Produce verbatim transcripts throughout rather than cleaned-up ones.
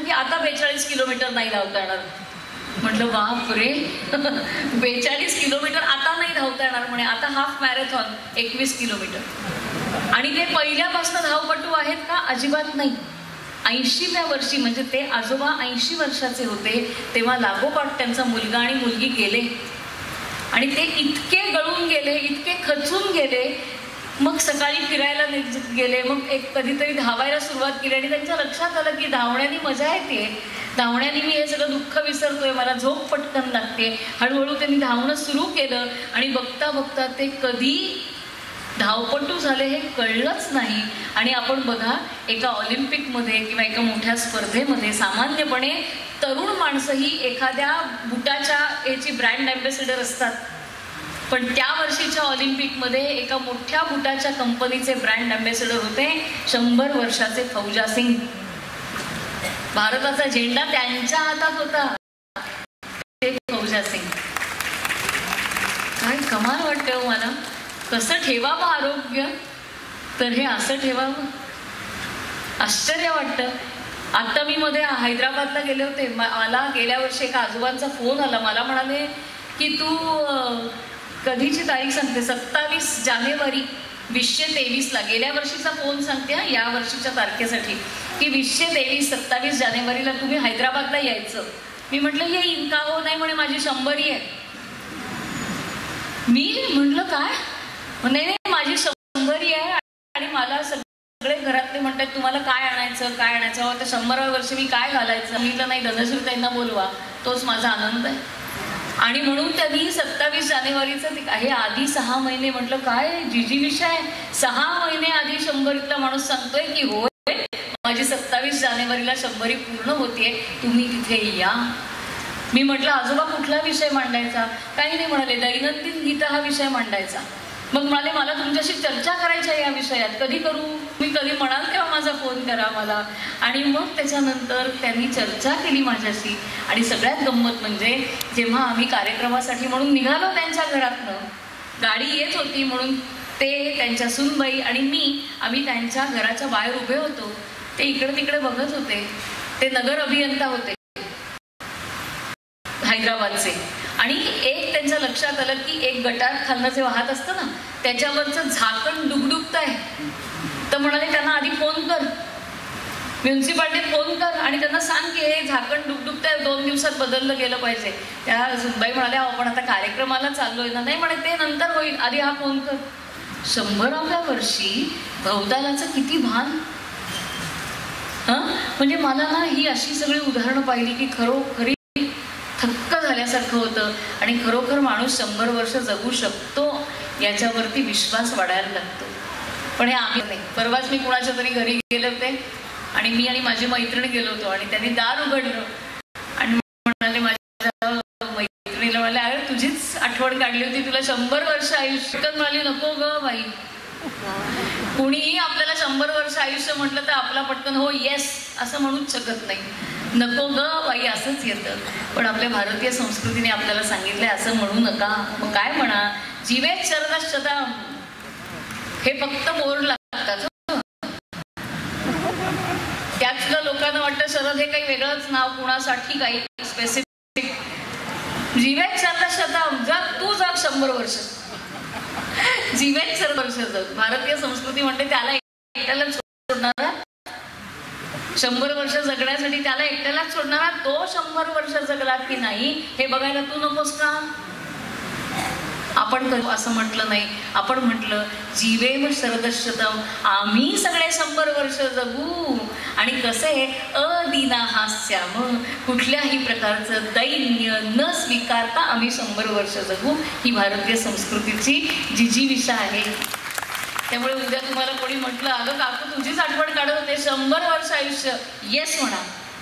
की आता बेचाळीस किलोमीटर नाही धावता येणार. म्हटलं बाप रे, बेचाळीस किलोमीटर आता नाही धावता येणार म्हणे, आता हाफ मॅरेथॉन एकवीस किलोमीटर. आणि ते पहिल्यापासून धावपटू आहेत का? अजिबात नाही. ऐंशीव्या वर्षी म्हणजे ते आजोबा ऐंशी वर्षाचे होते तेव्हा लागोपाठ त्यांचा मुलगा आणि मुलगी गेले आणि ते इतके गळून गेले, इतके खचून गेले. मग सकाळी फिरायला गेले, मग एक कधीतरी धावायला सुरुवात केली आणि त्यांच्या लक्षात आलं की धावण्याने मजा येते, धावण्याने मी हे सगळं दुःख विसरतोय, मला झोप पटकन लागते. हळूहळू त्यांनी धावणं सुरू केलं आणि बघता बघता ते कधी धावपटू झाले हे कळलंच नाही. आणि आपण बघा, एका ऑलिम्पिकमध्ये किंवा एका मोठ्या स्पर्धेमध्ये सामान्यपणे तरुण माणसंही एखाद्या बुटाच्या याची ब्रँड ॲम्बॅसेडर असतात, पण त्या वर्षीच्या ऑलिम्पिकमध्ये एका मोठ्या बुटाच्या कंपनीचे ब्रँड ॲम्बॅसेडर होते शंभर वर्षाचे फौजा सिंग. भारताचा झेंडा त्यांच्या हातात होता, ते फौजा सिंग. काय कमाल वाटतं मला. कसं ठेवावं आरोग्य, तर हे असं ठेवावं. आश्चर्य वाटतं. आता मी मध्ये हैदराबादला गेले होते, मला गेल्या वर्षी एका आजोबांचा फोन आला. मला म्हणाले की तू कधीची तारीख सांगते, सत्तावीस जानेवारी वीसशे तेवीसला, गेल्या वर्षीचा फोन सांगते हा, या वर्षीच्या तारखेसाठी, की वीसशे तेवीस सत्तावीस जानेवारीला तुम्ही हैदराबादला यायचं. मी म्हटलं येईन का हो? नाही म्हणे माझी शंभरी आहे. मी म्हटलं काय? नाही नाही माझी शंभरी आहे आणि मला सगळे घरातले म्हणतात तुम्हाला काय आणायचं काय आणायचं. आता शंभराव्या वर्षी मी काय घालायचं? मी तर नाही, धनश्री त्यांना बोलवा, तोच माझा आनंद आहे. आणि म्हणून त्यांनी सत्तावीस जानेवारीचं हे आधी सहा महिने, म्हटलं काय जीजी विषय, सहा महिने आधी शंभरीतला माणूस सांगतोय की होय माझी सत्तावीस जानेवारीला शंभरी पूर्ण होतीये, तुम्ही तिथे या. मी म्हटलं आजोबा कुठला विषय मांडायचा? काही नाही म्हणाले, दैनंदिन गीता हा विषय मांडायचा. मग म्हणाले मला तुमच्याशी चर्चा करायची आहे या विषयात, कधी करू? मी कधी म्हणाल तेव्हा माझा फोन करा मला. आणि मग त्याच्यानंतर त्यांनी चर्चा केली माझ्याशी. आणि सगळ्यात गंमत म्हणजे जेव्हा आम्ही कार्यक्रमासाठी म्हणून निघालो त्यांच्या घरातनं, गाडी येत होती म्हणून ते, त्यांच्या सूनबाई आणि मी, आम्ही त्यांच्या घराच्या बाहेर उभे होतो. ते इकडे तिकडे बघत होते. ते नगर अभियंता होते हैदराबादचे. आणि एक त्यांच्या लक्षात आलं की एक गटार खालनं जे वाहत असतं ना त्याच्यावरचं झाकण डुगडुगत आहे. तर म्हणाले त्यांना आधी फोन कर, म्युन्सिपाल्टीत फोन कर आणि त्यांना सांग की हे झाकण डुगडुगत आहे, दोन दिवसात बदललं गेलं पाहिजे. त्या सुनबाई म्हणाल्या आपण आता कार्यक्रमाला चाललोय ना. नाही म्हणे ते नंतर होईल, आधी हा फोन कर. शंभराव्या वर्षी भवतालाचं किती भान. हं म्हणजे मला ना ही अशी सगळी उदाहरणं पाहिली की खरोखरी थक्क झाल्यासारखं होतं. आणि खरोखर माणूस शंभर वर्ष जगू शकतो याच्यावरती विश्वास वाढायला लागतो. पण हे आम्ही नाही. परवाच मी कुणाच्या तरी घरी गेले होते आणि मी आणि माझी मैत्रिणी गेलो होतो आणि त्यांनी दार उघडलं आणि म्हणाले, माझ्या मैत्रिणीला म्हणाले अरे तुझीच आठवण काढली होती, तुला शंभर वर्ष आयुष्य. म्हणाली नको ग बाई, कुणीही आपल्याला शंभर वर्ष आयुष्य म्हटलं तर आपला पटकन हो येस असं म्हणूच शकत नाही. नको ग बाई असंच येतं. पण आपल्या भारतीय संस्कृतीने आपल्याला सांगितलंय असं म्हणू नका. मग काय म्हणा, जीवेत शरदशतम, हे फक्त बोर्ड लागतात. त्यात सुद्धा लोकांना वाटतं शरद हे काही वेगळंच नाव, कुणासाठी काही स्पेसिफिक. जीवेत शरदशतम, जग तू जग शंभर वर्ष, जीवेत शरद वर्ष जग. भारतीय संस्कृती म्हणते त्याला एकट्याला सोडणारा, शंभर वर्ष जगण्यासाठी त्याला एकट्यालाच सोडणारा, तो शंभर वर्ष जगला की नाही हे बघायला तू नकोस का? आपण करू असं म्हटलं नाही. आपण म्हटलं जीवेम शरदशतम, आम्ही सगळे शंभर वर्ष जगू. आणि कसे अदिनाहास्याम, कुठल्याही प्रकारचं दैन्य न स्वीकारता आम्ही शंभर वर्ष जगू. ही भारतीय संस्कृतीची जिजीविषा आहे. त्यामुळे उद्या तुम्हाला कोणी म्हटलं अगं काकू तुझीच आठवण काढत होते, शंभर वर्ष आयुष्य, येस म्हणा.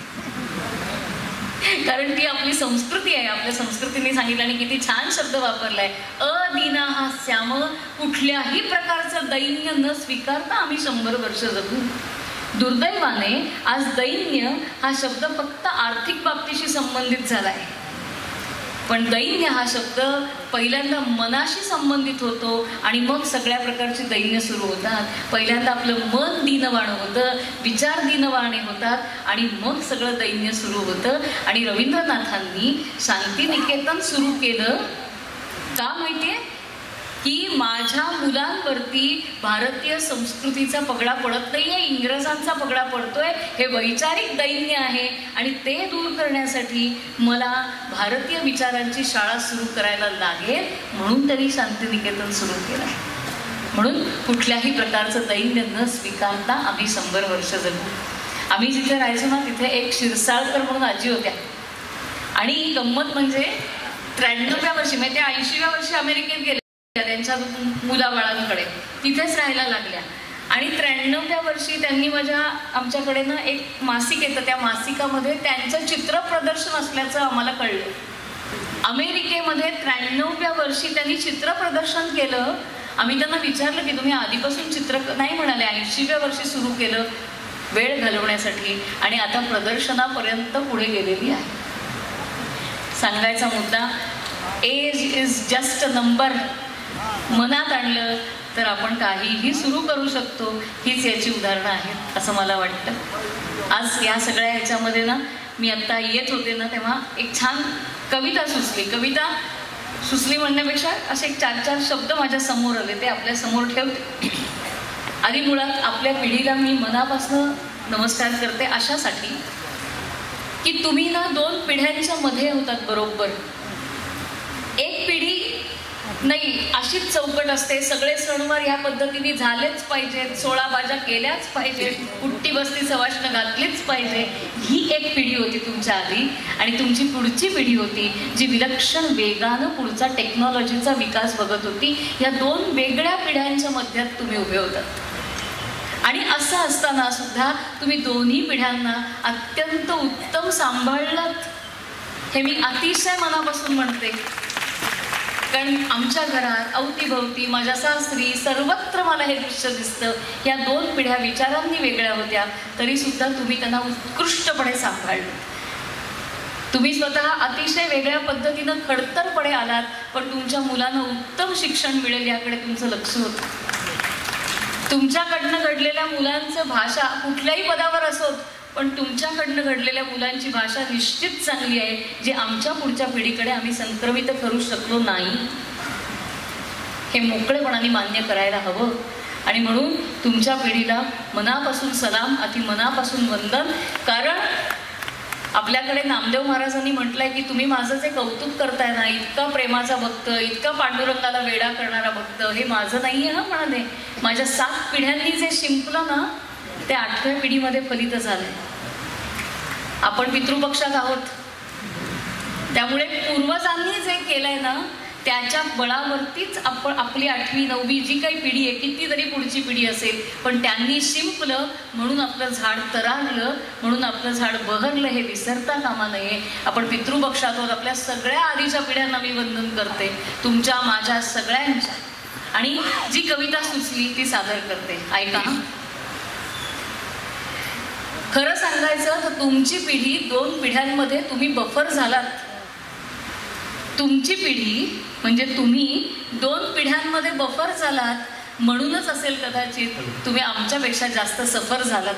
कारण ती आपली संस्कृती आहे. आपल्या संस्कृतीने सांगितलं आणि किती छान शब्द वापरलाय, अदिनाहास्याम, कुठल्याही प्रकारचं दैन्य न स्वीकारता आम्ही शंभर वर्ष जगू. दुर्दैवाने आज दैन्य हा शब्द फक्त आर्थिक बाबतीशी संबंधित झाला आहे. पण दैन्य हा शब्द पहिल्यांदा मनाशी संबंधित होतो आणि मग सगळ्या प्रकारची दैन्य सुरू होतात. पहिल्यांदा आपलं मन दीनवाणं होतं, विचार दीनवाणे होतात आणि मग सगळं दैन्य सुरू होतं. आणि रवींद्रनाथांनी शांतिनिकेतन सुरू केलं का माहितीये? की माझ्या मुलांवरती भारतीय संस्कृतीचा पगडा पडत नाहीये, इंग्रजांचा पगडा पडतोय, हे वैचारिक दैन्य आहे आणि ते दूर करण्यासाठी मला भारतीय विचारांची शाळा सुरू करायला लागेल, म्हणून त्यांनी शांतिनिकेतन सुरू केलं. म्हणून कुठल्याही प्रकारचं दैन्य न स्वीकारता आम्ही शंभर वर्ष जगू. आम्ही जिथे राहायचो ना तिथे एक शिरसाळकर म्हणून आजी होत्या आणि गंमत म्हणजे त्र्याण्णव्या वर्षी म्हणजे त्या ऐंशीव्या वर्षी अमेरिकेत गेल्या त्यांच्या मुलाबाळांकडे, तिथेच राहायला लागल्या. आणि त्र्याण्णव्या वर्षी त्यांनी माझ्या आमच्याकडे ना एक मासिक येतं, त्या मासिकामध्ये त्यांचं चित्र प्रदर्शन असल्याचं आम्हाला कळलं. अमेरिकेमध्ये त्र्याण्णव्या वर्षी त्यांनी चित्र प्रदर्शन केलं. आम्ही त्यांना विचारलं की तुम्ही आधीपासून चित्र, नाही म्हणाले, ऐंशीव्या वर्षी सुरू केलं वेळ घालवण्यासाठी आणि आता प्रदर्शनापर्यंत पुढे गेलेली आहे. सांगायचा मुद्दा, age is just a number. मनात आणलं तर आपण काहीही सुरू करू शकतो. हीच याची उदाहरणं आहेत असं मला वाटतं. आज या सगळ्या ह्याच्यामध्ये ना मी आत्ता येत होते ना तेव्हा एक छान कविता सुचली. कविता सुचली म्हणण्यापेक्षा असे एक चार चार शब्द माझ्या समोर आले, ते आपल्या समोर ठेवते. आधी मुळात आपल्या पिढीला मी मनापासून नमस्कार करते अशासाठी की तुम्ही ना दोन पिढ्यांच्या मध्ये होतात बरोबर. एक पिढी नाही अशीच चौकट असते, सगळे सणवार ह्या पद्धतीने झालेच पाहिजेत, सोळा बाजा केल्याच पाहिजेत, उट्टी बस्ती सवाष्ण घातलीच पाहिजे, ही एक पिढी होती तुमच्या आधी. आणि तुमची पुढची पिढी होती जी विलक्षण वेगानं पुढचा टेक्नॉलॉजीचा विकास बघत होती. या दोन वेगळ्या पिढ्यांच्या मध्यात तुम्ही उभे होतात. आणि असं असताना सुद्धा तुम्ही दोन्ही पिढ्यांना अत्यंत उत्तम सांभाळलात, हे मी अतिशय मनापासून म्हणते. कारण आमच्या घरात अवतीभवती माझ्या सासरी सर्वत्र मला हे दृश्य दिसतं. या दोन पिढ्या विचारांनी वेगळ्या होत्या तरी सुद्धा तुम्ही त्यांना उत्कृष्टपणे सांभाळलं. तुम्ही स्वतः अतिशय वेगळ्या पद्धतीनं खडतरपणे आलात, पण तुमच्या मुलांना उत्तम शिक्षण मिळेल याकडे तुमचं लक्ष होतं. तुमच्याकडनं घडलेल्या मुलांचं भाषा कुठल्याही पदावर असोत, पण तुमच्याकडनं घडलेल्या मुलांची भाषा निश्चित चांगली आहे, जे आमच्या पुढच्या पिढीकडे आम्ही संक्रमित करू शकलो नाही. हे मोकळेपणाने मान्य करायला हवं. आणि म्हणून तुमच्या पिढीला मनापासून सलाम, अति मनापासून वंदन. कारण आपल्याकडे नामदेव महाराजांनी म्हटलंय की तुम्ही माझं जे कौतुक करताय ना, इतका प्रेमाचा भक्त, इतका पांडुरंगाला वेडा करणारा भक्त, हे माझं नाही आहे. हा म्हणाले माझ्या सात पिढ्यांनी जे शिंपलं ना ते आठव्या पिढीमध्ये फलित झालंय. आपण पितृपक्षात आहोत, त्यामुळे पूर्वजांनी जे केलंय ना त्याच्या बळावरतीच आपण आपली आठवी नववी जी काही पिढी आहे, कितीतरी पुढची पिढी असेल, पण त्यांनी शिंपलं म्हणून आपलं झाड तरारलं, म्हणून आपलं झाड बहरलं, हे विसरता कामा नये. आपण पितृपक्षात आहोत. आपल्या सगळ्या आधीच्या पिढ्यांना मी वंदन करते, तुमच्या माझ्या सगळ्यांच्या. आणि जी कविता सुचली ती सादर करते, ऐका. खरं सांगायचं तर तुमची पिढी दोन पिढ्यांमध्ये तुम्ही बफर झालात. तुमची पिढी म्हणजे तुम्ही दोन पिढ्यांमध्ये बफर झालात, म्हणूनच असेल कदाचित तुम्ही आमच्यापेक्षा जास्त सफर झालात.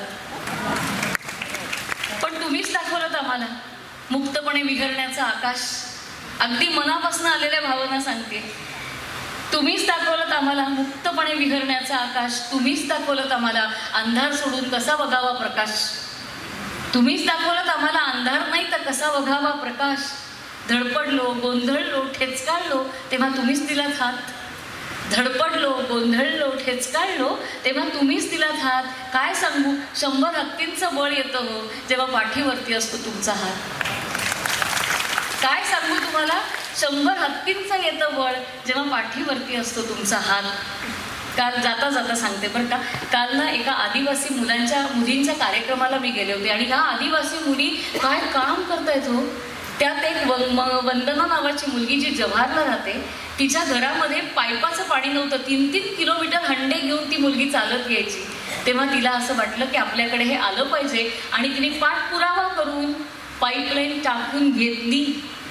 पण तुम्हीच दाखवलं आम्हाला मुक्तपणे विहरण्याचं आकाश. अगदी मनापासून आलेल्या भावना सांगते. तुम्हीच दाखवलं आम्हाला मुक्तपणे विहरण्याचं आकाश. तुम्हीच दाखवलं आम्हाला अंधार सोडून कसा बघावा प्रकाश. तुम्हीच दाखवलं आम्हाला अंधार नाही तर कसा बघावा प्रकाश. धडपडलो, गोंधळलो, ठेचकाळलो तेव्हा तुम्हीच दिलात हात. धडपडलो, गोंधळलो, ठेचकाळलो तेव्हा तुम्हीच दिलात हात. काय सांगू, शंभर हत्तींचं बळ येतं हो जेव्हा पाठीवरती असतो तुमचा हात. काय सांगू तुम्हाला, शंभर हत्तींचं येतं बळ जेव्हा पाठीवरती असतो तुमचा हात. काल जाता जाता सांगते बरं का, काल ना एका आदिवासी मुलांच्या मुलींच्या कार्यक्रमाला मी गेले होते आणि ह्या आदिवासी मुली काय काम करतायत हो. त्यात एक वंदना नावाची मुलगी जी जव्हारला राहते, तिच्या घरामध्ये पाईपाचं पाणी नव्हतं. तीन तीन किलोमीटर हंडे घेऊन ती मुलगी चालत यायची. तेव्हा तिला असं वाटलं की आपल्याकडे हे आलं पाहिजे आणि तिने पाठपुरावा करून पाईपलाईन टाकून घेतली.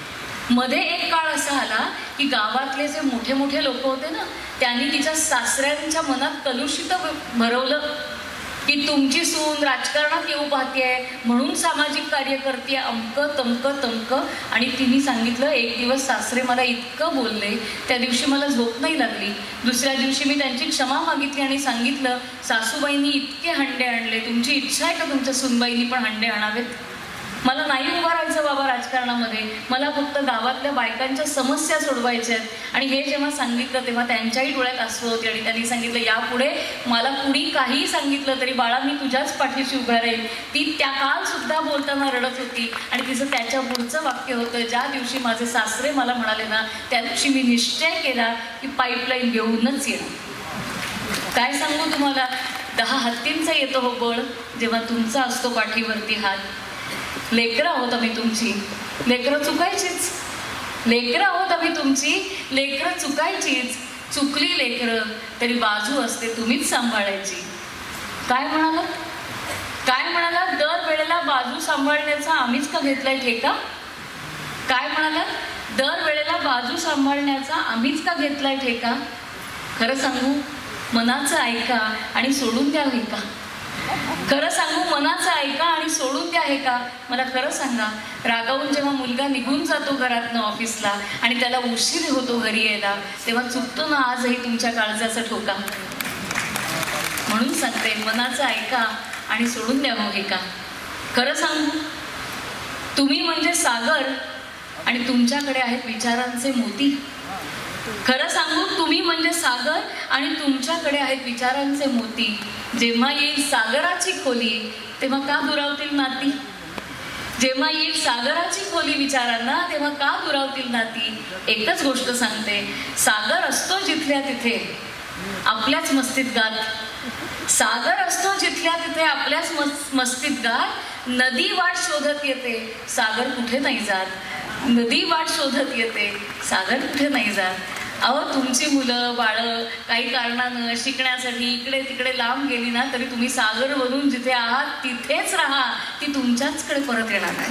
मध्ये एक काळ असा आला की गावातले जे मोठे मोठे लोक होते ना, त्यांनी तिच्या सासऱ्यांच्या मनात कलुषित भरवलं की तुमची सून राजकारणात येऊ पाहतेय, म्हणून सामाजिक कार्य करते, अमकं तमकं तमकं. आणि तिने सांगितलं, एक दिवस सासरे मला इतकं बोलले, त्या दिवशी मला झोप नाही लागली. दुसऱ्या दिवशी मी त्यांची क्षमा मागितली आणि सांगितलं, सासूबाईंनी इतके हंडे आणले, तुमची इच्छा आहे का तुमच्या सूनबाईंनी पण हंडे आणावेत? मला नाही उभं राहायचं बाबा राजकारणामध्ये, मला फक्त गावातल्या बायकांच्या समस्या सोडवायच्या आहेत. आणि हे जेव्हा सांगितलं तेव्हा त्यांच्याही डोळ्यात आसू होते आणि त्यांनी सांगितलं, यापुढे मला कुणी काहीही सांगितलं तरी बाळा मी तुझ्याच पाठीशी उभा राहील. ती त्या काल सुद्धा बोलताना रडत होती आणि तिचं त्याच्या पुढचं वाक्य होतं, ज्या दिवशी माझे सासरे मला म्हणाले ना, त्या दिवशी मी निश्चय केला की पाईपलाईन घेऊनच येणार. काय सांगू तुम्हाला, दहा हत्तींचा येतो हो बळ जेव्हा तुमचा असतो पाठीवरती हात. लेकरं आहोत आम्ही तुमची, लेकरं चुकायचीच. लेकरं आहोत आम्ही तुमची, लेकरं चुकायचीच. चुकली लेकरं तरी बाजू असते तुम्हीच सांभाळायची. काय म्हणाला काय म्हणाला दर वेळेला बाजू सांभाळण्याचा आम्हीच का घेतलाय ठेका? काय म्हणाला दर वेळेला बाजू सांभाळण्याचा आम्हीच का घेतलाय ठेका? खरं सांगू, मनाचं ऐका आणि सोडून द्या हे का? खरं सांगू, मनाचं ऐका आणि सोडून द्या हे का? मला खरं सांगा, रागावून जेव्हा मुलगा निघून जातो घरातनं ऑफिसला आणि त्याला उशीर होतो घरी यायला, तेव्हा चुकतो ना आजही तुमच्या काळजाचा ठोका. म्हणून सांगते, मनाचं ऐका आणि सोडून द्या मग हे का? खरं सांगू, तुम्ही म्हणजे सागर आणि तुमच्याकडे आहेत विचारांचे मोती. खरं सांगू, तुम्ही म्हणजे सागर आणि तुमच्याकडे आहेत विचारांचे मोती. जेव्हा येईल सागराची खोली तेव्हा का दुरावतील नाती? जेव्हा येईल सागराची खोली विचारांना तेव्हा का दुरावतील नाती? एकच गोष्ट सांगते, सागर असतो जिथल्या तिथे आपल्याच मस्तीत गात. सागर असतो जिथल्या तिथे आपल्याच मस्तीत गात. नदी वाट शोधत येते, सागर कुठे नाही जात. नदी वाट शोधत येते, सागर कुठे नाही जात. अहो, तुमची मुलं बाळं काही कारणानं शिकण्यासाठी इकडे तिकडे लांब गेली ना, तरी तुम्ही सागर बनून जिथे आहात तिथेच राहा, ती तुमच्याचकडे परत येणार नाही.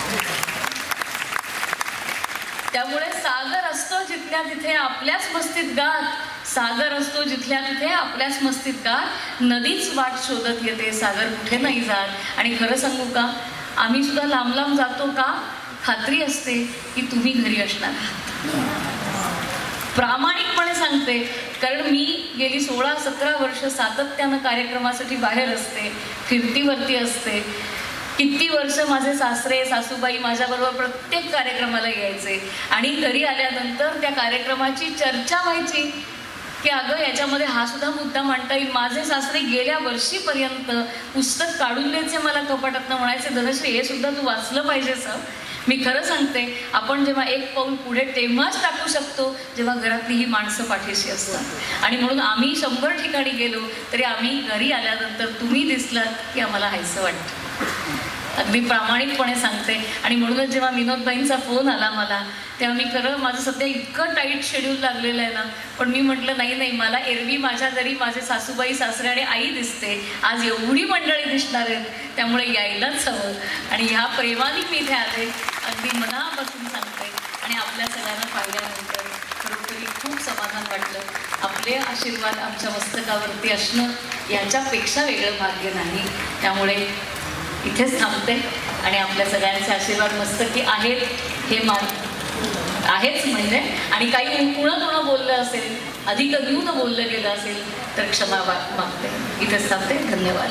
त्यामुळे सागर असतो जिथल्या तिथे आपल्याच मस्तीत गात. सागर असतो जिथल्या तिथे आपल्याच मस्तीत गात. नदीच वाट शोधत येते, सागर कुठे नाही जात. आणि खरं सांगू का, आम्ही सुद्धा लांब लांब जातो का? खात्री असते की तुम्ही घरी असणार आहात. प्रामाणिकपणे सांगते, कारण मी गेली सोळा सतरा वर्ष सातत्यानं कार्यक्रमासाठी बाहेर असते, फिरतीवरती असते. किती वर्ष माझे सासरे सासूबाई माझ्याबरोबर प्रत्येक कार्यक्रमाला यायचे आणि घरी आल्यानंतर त्या कार्यक्रमाची चर्चा व्हायची की अगं याच्यामध्ये हा सुद्धा मुद्दा मांडता येईल. माझे सासरे गेल्या वर्षीपर्यंत पुस्तक काढून द्यायचे मला कपाटातनं, म्हणायचे धनश्री हे सुद्धा तू वाचलं पाहिजेस. मी खरं सांगते, आपण जेव्हा एक पाऊल पुढे तेव्हाच टाकू शकतो जेव्हा घरातली ही माणसं पाठीशी असतात. आणि म्हणून आम्ही शंभर ठिकाणी गेलो तरी आम्ही घरी आल्यानंतर तुम्ही दिसलात की आम्हाला हायसं वाटतं. अगदी प्रामाणिकपणे सांगते. आणि म्हणूनच जेव्हा विनोदबाईंचा फोन आला मला, तेव्हा मी खरं माझं सध्या इतकं टाईट शेड्यूल लागलेलं आहे ना, पण मी म्हटलं नाही नाही, मला एरवी माझ्या घरी माझे सासूबाई सासरे आणि आई दिसते, आज एवढी मंडळी दिसणार आहेत, त्यामुळे यायलाच हवं. आणि ह्या प्रेमाने मी इथे आले, अगदी मनापासून सांगते. आणि आपल्या सगळ्यांना पाहिल्यानंतर खरोखरी खूप समाधान वाटलं. आपले आशीर्वाद आमच्या मस्तकावरती असणं याच्यापेक्षा वेगळं भाग्य नाही. त्यामुळे इथेच थांबते आणि आपल्या सगळ्यांचे आशीर्वाद मस्तकी आहेत हे मान आहेच म्हणजे. आणि काही पुणं पुणं बोललं असेल, अधिक न्यून बोललं गेलं असेल तर क्षमा मागते. इथेच थांबते. धन्यवाद.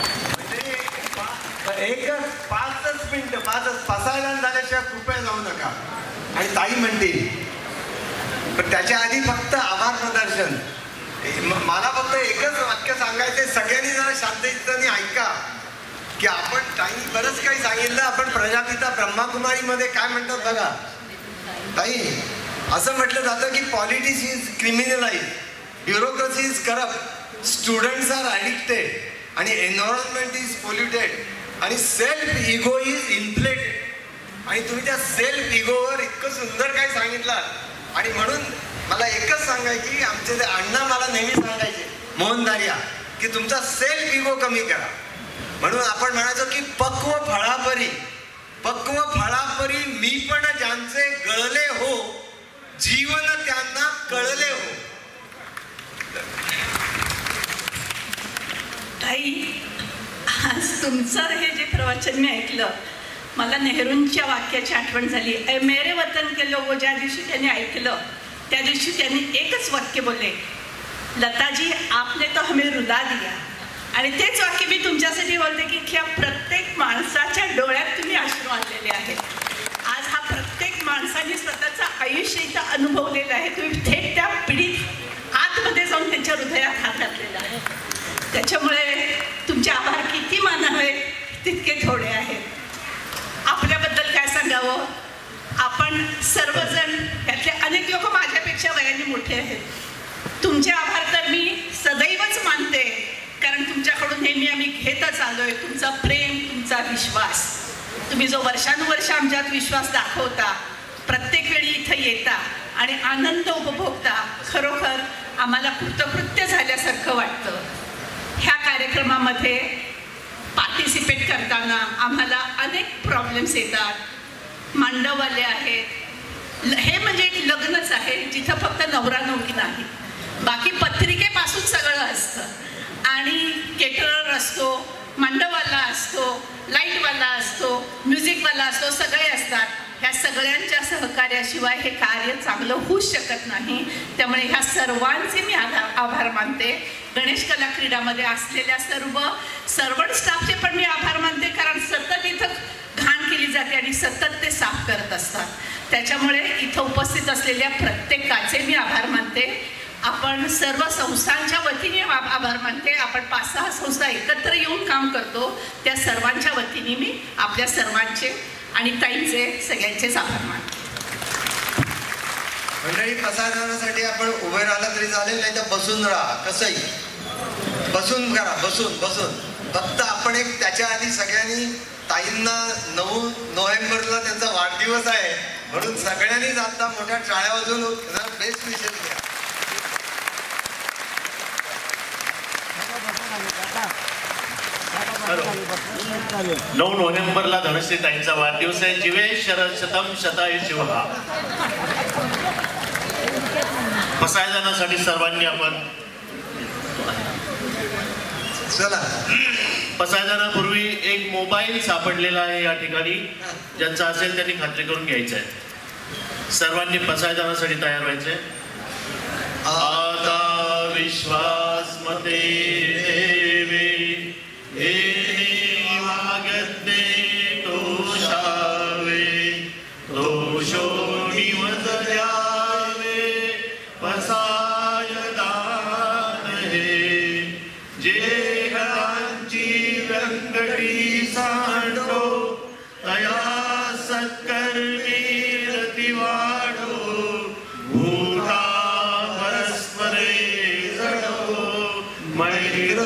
एक पाचच मिनिटं पाचच पसायला झाल्याशिवाय कृपया जाऊ नका. आणि ताई म्हणतील, पण त्याच्या आधी फक्त आभार प्रदर्शन. मला फक्त एकच वाक्य सांगायचं, सगळ्यांनी जरा शांततेने ऐका की आपण ताई बरंच काही सांगितलं. आपण प्रजापिता ब्रह्माकुमारीमध्ये काय म्हणतात बघा ताई, असं म्हटलं जातं की politics is criminalize, bureaucracy is corrupt, students are addicted आणि एन्व्हायरमेंट इज पोल्युटेड आणि सेल्फ इगो इज इन्फ्लेटेड. आणि तुम्ही त्या सेल्फ इगोवर इतकं सुंदर काय सांगितलं. आणि म्हणून मला एकच सांगायचं की आमचे ते अण्णा मला नेहमी सांगायचे मोहनदारिया की तुमचा सेल्फ इगो कमी करा. म्हणून आपण म्हणायचो की पक्व फळापरी, पक्व फळापरी मी पण ज्यांचे गळले हो, जीवन त्यांना कळले हो. ताई, आज तुमचं हे जे प्रवचन मी ऐकलं, मला नेहरूंच्या वाक्याची आठवण झाली. ए मेरे वतन के लोगो, ज्या दिवशी त्यांनी ऐकलं त्या दिवशी त्यांनी एकच वाक्य बोलले, लताजी आपने तो हमें रुला दिया. आणि तेच वाक्य मी तुमच्यासाठी बोलते की ह्या प्रत्येक माणसाच्या डोळ्यात तुम्ही अश्रू आणलेले आहेत. आज हा प्रत्येक माणसाने स्वतःचं आयुष्य इथं अनुभवलेलं आहे. तुम्ही थेट त्या पिढीत आतमध्ये जाऊन त्यांच्या हृदयात हात घातलेला आहे. त्याच्यामुळे तुमचे आभार किती मानावे तितके थोडे आहेत. आपल्याबद्दल काय सांगावं, आपण सर्वजण यातले अनेक लोक माझ्यापेक्षा वयाने मोठे आहेत. तुमचे आभार तर मी सदैवच मानते, कारण तुमच्याकडून नेहमी आम्ही घेतच आलोय. तुमचा प्रेम, तुमचा विश्वास, तुम्ही जो वर्षानुवर्ष आमच्यात विश्वास दाखवता, प्रत्येक वेळी इथं येता आणि आनंद उपभोगता, खरोखर आम्हाला कृतकृत्य झाल्यासारखं वाटतं. ह्या कार्यक्रमामध्ये पार्टिसिपेट करताना आम्हाला अनेक प्रॉब्लेम्स येतात. मांडववाले आहेत, हे म्हणजे एक लग्नच आहे जिथं फक्त नवरा नवरी नाही, बाकी पत्रिकेपासून सगळं असतं. आणि केटरर असतो, मांडववाला असतो, लाईटवाला असतो, म्युझिकवाला असतो, सगळे असतात. ह्या सगळ्यांच्या सहकार्याशिवाय हे कार्य चांगलं होऊच शकत नाही. त्यामुळे ह्या सर्वांचे मी आभार मानते. गणेश कला क्रीडामध्ये असलेल्या सर्व सर्वंट स्टाफचे पण मी आभार मानते, कारण सतत इथं घाण केली जाते आणि सतत ते साफ करत असतात. त्याच्यामुळे इथं उपस्थित असलेल्या प्रत्येकाचे मी आभार मानते. आपण सर्व संस्थांच्या वतीने आभार मानते. आपण पाच सहा संस्था एकत्र येऊन काम करतो, त्या सर्वांच्या वतीने मी आपल्या सर्वांचे आणि ताईंचे सगळ्यांचेच आभार मानते. मंडळी, प्रसारणासाठी आपण उभे राहिला तरी चालेल, नाही तर बसून राहा. कसंही बसून करा, बसून बसून फक्त आपण एक त्याच्या आधी सगळ्यांनी ताईंना नऊ नोव्हेंबरला त्यांचा वाढदिवस आहे म्हणून सगळ्यांनीच आता मोठ्या टाळ्या वाजवून बेस्ट विशेष घ्या. नऊ नोव्हेंबरला धनश्री ताईंचा वाढदिवस आहे. जीवे शरद शतम शतायु शिवहा. पसायदानासाठी सर्वांनी आपण चला. पसायदानापूर्वी एक मोबाईल सापडलेला आहे या ठिकाणी, ज्यांचा असेल त्यांनी खात्री करून घ्यायचं आहे. सर्वांनी पसायदानासाठी तयार व्हायचंय. आता विश्वास मते देवे हे मागते तोषावे तोषो निवत द्यावे पसायदान हे जे घरांची व्यंकटी सांडो तया सत्कर्मी रती वाढो भूता परस्परे जडो मैत्र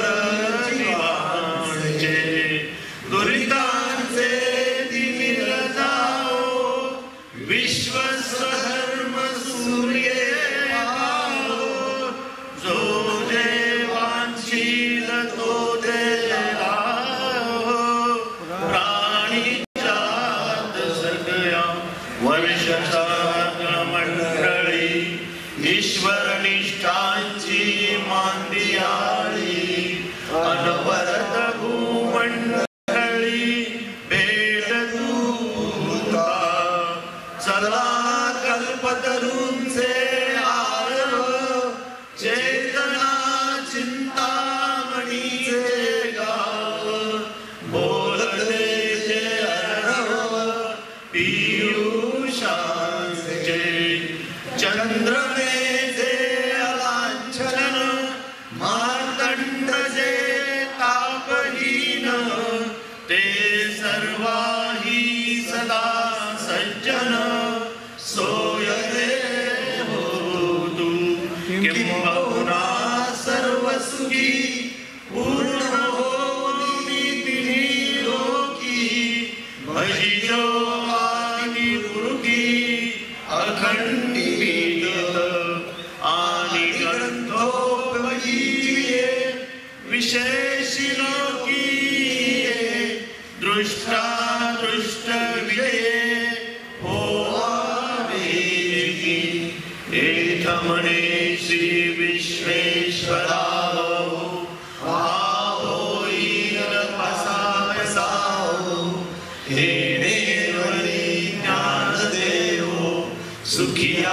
सुखिया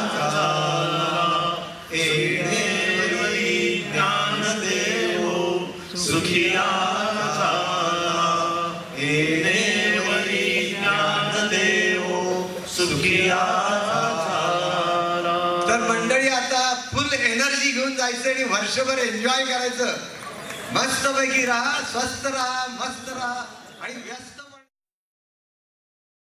येणेवरी ज्ञानदेव सुखिया येणेवरी ज्ञानदेव सुखिया. तर मंडळी आता फुल एनर्जी घेऊन जायचं आणि वर्षभर एन्जॉय करायचं. मस्तपैकी राहा, स्वस्थ राहा, मस्त राहा आणि व्यस्त